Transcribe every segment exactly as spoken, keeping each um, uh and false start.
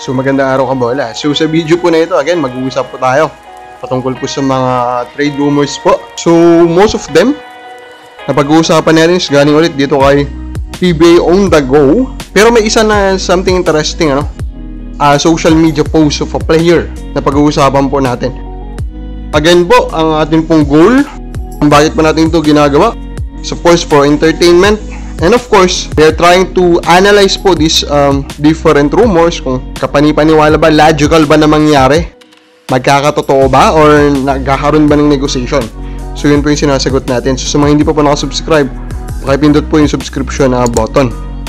So magandang araw kabola. So sa video po na ito, again, mag-uusap po tayo patungkol po sa mga trade rumors po. So most of them na pag-uusapan natin is galing ulit dito kay P B A On The Go. Pero may isa na something interesting, ano? Uh, social media post of a player na pag-uusapan po natin. Again po, ang ating pong goal, kung bakit pa natin ito ginagawa, is of course for entertainment. And of course, we are trying to analyze po these um, different rumors, kung kapani-paniwala ba, logical ba na mangyari, magkakatotoo ba, or nagkakaroon ba ng negotiation. So yun po yung sinasagot natin. So sa mga hindi pa po nakasubscribe, pakipindot po yung subscription na button.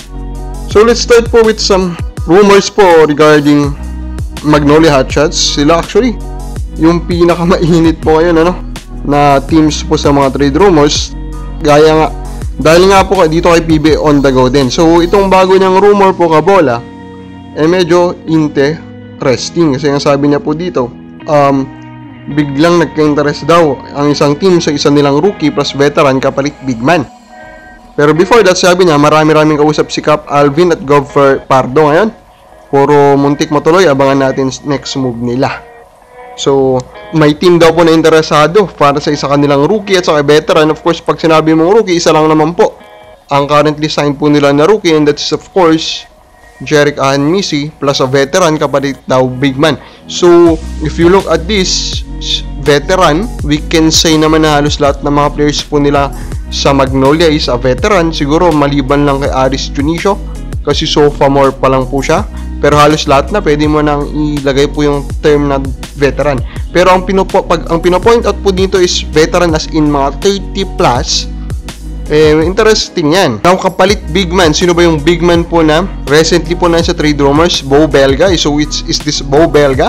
So let's start po with some rumors po regarding Magnolia Hotshots. Sila actually yung pinakamainit po ngayon, ano, na teams po sa mga trade rumors. Gaya nga, dahil nga po dito kay P B A On The Go din. So itong bago niyang rumor po kabola, eh medyo interesting. Kasi ang sabi niya po dito, um, biglang nagka-interest daw ang isang team sa isa nilang rookie plus veteran kapalit big man. Pero before that, sabi niya, marami-raming kausap si Cap Alvin at Gopher Pardo ngayon. Puro muntik matuloy, abangan natin next move nila. So, may team daw po na interesado para sa isa kanilang rookie at saka veteran. Of course, pag sinabi mong rookie, isa lang naman po ang currently signed po nila na rookie, and that's of course Jerick Ahanmisi plus a veteran kapalit daw big man. So, if you look at this veteran, we can say naman na halos lahat ng mga players po nila sa Magnolia is a veteran. Siguro maliban lang kay Aris Junicio kasi sophomore pa lang po siya. Pero halos lahat na pwede mo nang ilagay po yung term na veteran. Pero ang pinopo, pag ang pino-point out po dito is veteran as in mga thirty plus. Eh, interesting yan. Now, kapalit big man. Sino ba yung big man po na recently po na sa trade rumors? Bo Belga. So, it's, is this Bo Belga?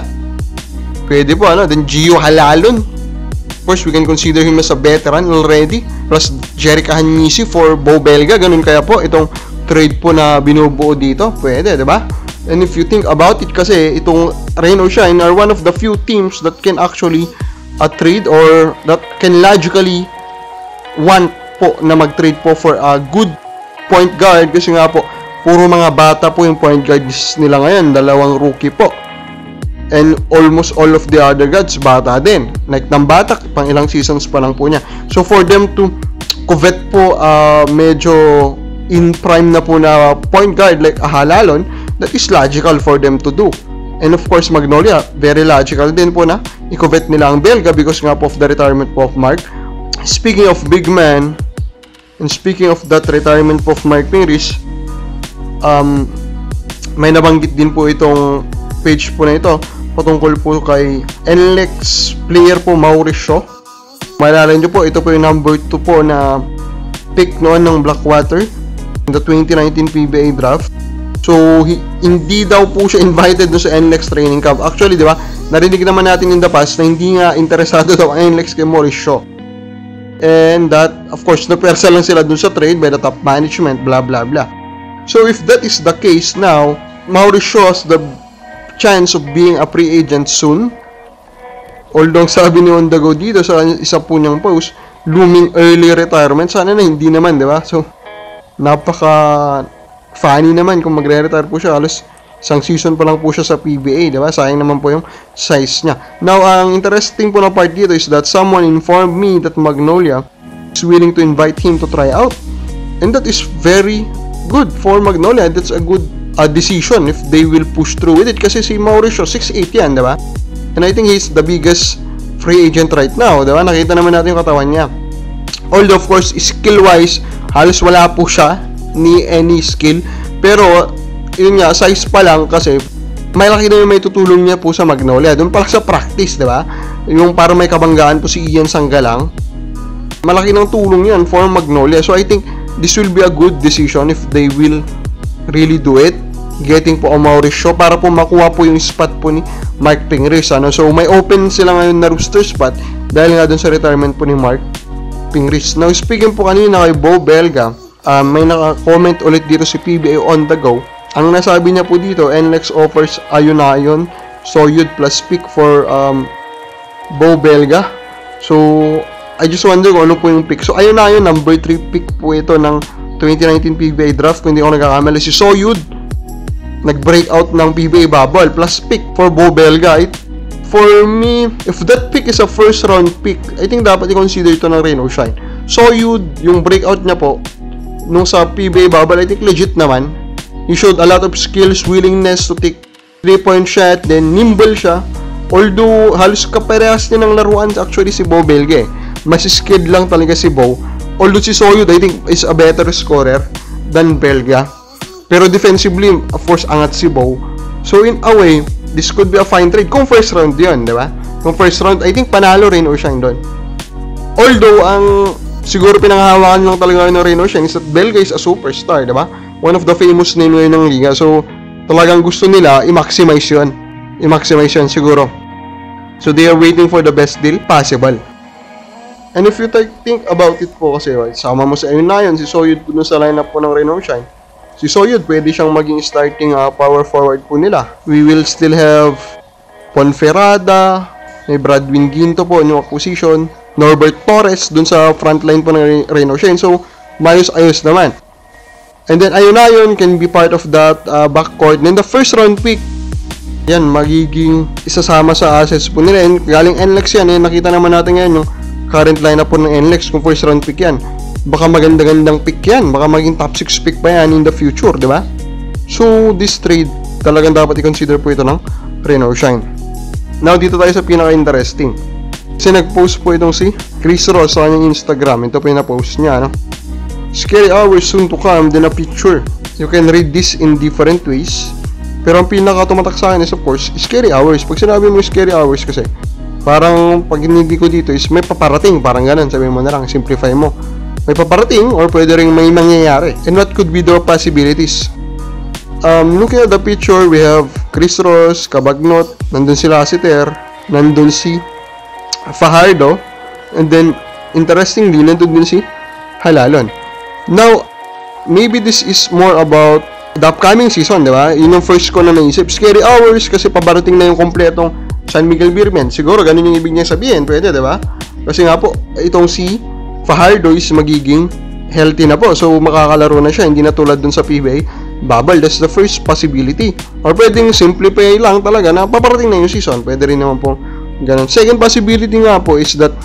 Pwede po, ano? Then, Gio Halalon. Of course, we can consider him as a veteran already. Plus, Jerick Ahanmisi for Bo Belga. Ganun kaya po itong trade po na binubuo dito. Pwede, diba? And if you think about it, kasi itong Rain or Shine are one of the few teams that can actually uh, trade or that can logically want po na mag-trade po for a good point guard. Kasi nga po, puro mga bata po yung point guards nila ngayon. Dalawang rookie po. And almost all of the other guards, bata din. Like ng bata, pang ilang seasons pa lang po niya. So for them to covet po uh, medyo in prime na po na point guard like a Halalon, that is logical for them to do. And of course, Magnolia, very logical din po na i-covet nila ang Belga because nga po of the retirement po of Mark. Speaking of big man, and speaking of that retirement po of Mark Pingris, um, may nabanggit din po itong page po na ito patungkol po kay N L E X player po Mauricio. Maalala nyo po, ito po yung number two po na pick noon ng Blackwater in the twenty nineteen P B A draft. So, he, hindi daw po siya invited no sa N L E X training camp. Actually, di ba, narinig naman natin in the past na hindi nga interesado daw ang N L E X kay Mauricio. And that, of course, napersa lang sila dun sa trade by the top management, blah, blah, blah. So, if that is the case now, Mauricio has the chance of being a free agent soon. Although, sabi ni On The Go dito sa isa po niyang post, looming early retirement. Sana na hindi naman, di ba? So, napaka funny naman kung magre-retire po siya. Halos isang season pa lang po siya sa P B A, di ba? Sayang naman po yung size niya. Now, ang interesting po na part dito is that someone informed me that Magnolia is willing to invite him to try out. And that is very good for Magnolia. That's a good uh, decision if they will push through with it. Kasi si Mauricio, six eight yan, di ba? And I think he's the biggest free agent right now, di ba? Nakita naman natin yung katawan niya. Although, of course, skill-wise, halos wala po siya ni any skill. Pero, yun nga, size pa lang kasi malaki na yung may tutulong niya po sa Magnolia. Doon pala sa practice, di ba? Yung para may kabanggaan po si Ian Sanggalang. Malaki ng tulong yan for Magnolia. So, I think this will be a good decision if they will really do it. Getting po ang Mauricio para po makuha po yung spot po ni Mark Pingris. Ano? So, may open sila ngayon na roster spot dahil nga doon sa retirement po ni Mark Pingris. Now, speaking po kanina kay Bo Belga, uh, may naka-comment ulit dito si P B A On The Go. Ang nasabi niya po dito, N L E X offers Ayunayon, Soyud plus pick for um, Bo Belga. So, I just wonder kung ano po yung pick. So, Ayunayon, number three pick po ito ng twenty nineteen P B A draft. Kung hindi ako nagkakamali, si Soyud, nag-break out ng P B A bubble plus pick for Bo Belga. It, for me, if that pick is a first round pick, I think dapat i-consider ito ng Rain or Shine. Soyud, yung breakout niya po nung sa P B A bubble, I think legit naman. He showed a lot of skills, willingness to take three point shot, then nimble siya. Although halos kaparehas niya ng laruan actually si Bo Belga eh. Mas skilled lang talaga si Bo. Although si Soyud I think is a better scorer than Belga. Pero defensively, of course, angat si Bo. So in a way, this could be a fine trade. Kung first round yun, di ba? Kung first round, I think panalo Rain or Shine doon. Although, ang siguro pinanghahawakan lang talaga ng Rain or Shine is that Belga is a superstar, di ba? One of the famous name ngayon ng liga. So, talagang gusto nila i-maximize yun. I-maximize yun siguro. So, they are waiting for the best deal possible. And if you think about it po kasi, right, sama mo sa ayun na yun, si Soyud po sa lineup po ng Rain or Shine. Si Soyud, pwede siyang maging starting uh, power forward po nila. We will still have Ponferrada, may Bradwin Ginto po in yung position, Norbert Torres dun sa frontline po ng Rain or Shine. So, mayos-ayos naman. And then, ayun na yun, can be part of that uh, backcourt. And then, the first round pick, yan, magiging isasama sa assets po nila. And galing N L E X yan, eh, nakita naman natin ngayon yung current lineup po ng N L E X kung first round pick yan. Baka maganda-gandang pick yan. Baka maging top six pick pa yan in the future, di ba? So, this trade, talagang dapat i-consider po ito ng Rain or Shine. Now, dito tayo sa pinaka-interesting. Kasi nag-post po itong si Chris Ross sa kanyang Instagram. Ito po yung na-post niya, no? Scary hours soon to come, then a picture. You can read this in different ways. Pero ang pinaka-tumatak sa akin is, of course, scary hours. Pag sinabi mo scary hours kasi, parang pag hindi ko dito is may paparating. Parang ganun, sabihin mo na lang, simplify mo. May paparating or pwede rin may mangyayari. And what could be the possibilities? Um, looking at the picture, we have Chris Ross, Cabagnot, nandun si Lassiter, nandun si Fajardo, and then, interestingly, nandun din si Halalon. Now, maybe this is more about the upcoming season, di ba? Yun yung first ko na naisip. Scary hours kasi pabarating na yung kompletong San Miguel Beermen. Siguro, ganun yung ibig niya sabihin. Pwede, di ba? Kasi nga po, itong si Fajardo is magiging healthy na po. So, makakalaro na siya. Hindi na tulad dun sa P B A bubble. That's the first possibility. Or pwedeng simplify lang talaga na paparating na yung season. Pwede rin naman pong ganun. Second possibility nga po is that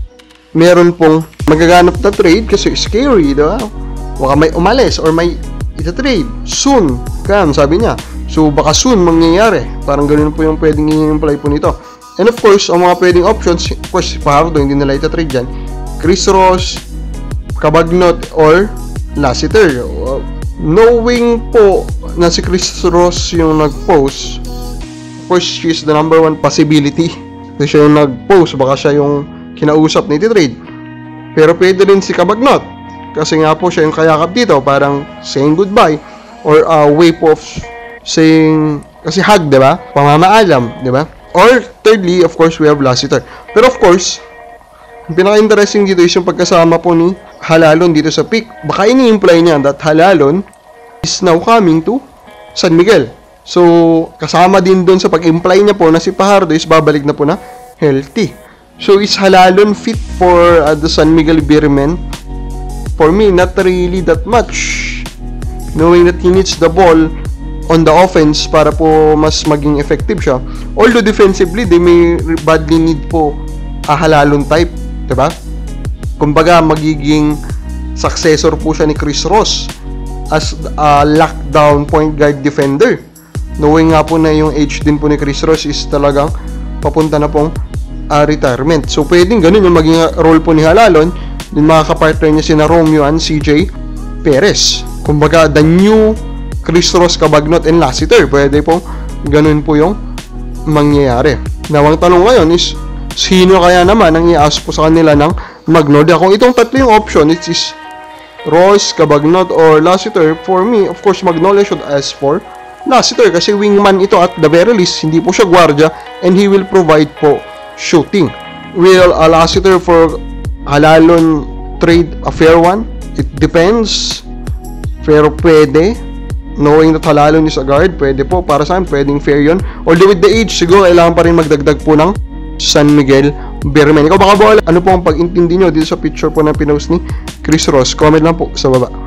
meron pong magaganap na trade kasi scary, diba? Baka may umalis or may ita-trade soon. Kaya, sabi niya. So, baka soon mangyayari. Parang ganun po yung pwedeng i-imply po nito. And of course, ang mga pwedeng options, of course, Fajardo, hindi nila ita-trade dyan. Chris Ross, Cabagnot, or Lassiter. Uh, knowing po na si Chris Ross yung nag-post, of course, she's the number one possibility. Kasi siya yung nag-post, baka siya yung kinausap na iti-trade. Pero pwede rin si Cabagnot. Kasi nga po siya yung kayakap dito, parang saying goodbye. Or a uh, way po of saying, kasi hug, diba? Pamamaalam, diba? Or thirdly, of course, we have Lassiter. Pero of course, ang pinaka-interesting dito is yung pagkasama po ni Halalon dito sa pick. Baka ini-imply niya that Halalon is now coming to San Miguel. So, kasama din doon sa pag-imply niya po na si Fajardo is babalik na po na healthy. So, is Halalon fit for uh, the San Miguel Beermen? For me, not really that much. Knowing that he needs the ball on the offense para po mas maging effective siya. Although defensively, they may badly need po a Halalon type. Diba? Kumbaga, magiging successor po siya ni Chris Ross as a lockdown point guard defender. Knowing nga po na yung age din po ni Chris Ross is talagang papunta na pong uh, retirement. So, pwedeng ganun yung maging role po ni Halalon. Din mga kapartner niya sina Romeo and C J Perez. Kumbaga, the new Chris Ross, Cabagnot, and Lassiter. Pwede pong ganun po yung mangyayari. Now, ang tanong ngayon is, sino kaya naman ang i-ask po sa kanila ng Magnolia? Kung itong tatlo yung option, it is Ross, Cabagnot, or Lassiter. For me, of course, Magnolia should ask for Lassiter kasi wingman ito at the very least, hindi po siya gwardiya and he will provide po shooting. Will a Lassiter for Halalon trade a fair one? It depends. Pero pwede. Knowing that Halalon is a guard, pwede po. Para sa akin, pwedeng fair yun. Although with the age, siguro kailangan pa rin magdagdag po ng San Miguel Beermen. Ikaw baka bola, ano po ang pag-intindi nyo dito sa picture po na pinost ni Chris Ross? Comment lang po sa baba.